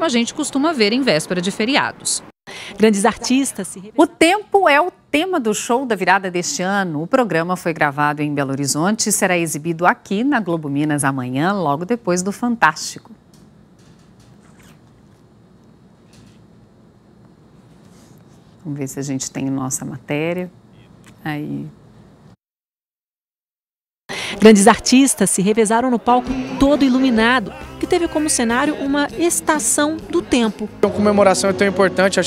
a gente costuma ver em véspera de feriados. Grandes artistas. O tempo é o tema do show da virada deste ano. O programa foi gravado em Belo Horizonte e será exibido aqui na Globo Minas amanhã, logo depois do Fantástico. Vamos ver se a gente tem nossa matéria. Aí. Grandes artistas se revezaram no palco todo iluminado, que teve como cenário uma estação do tempo. A comemoração é tão importante,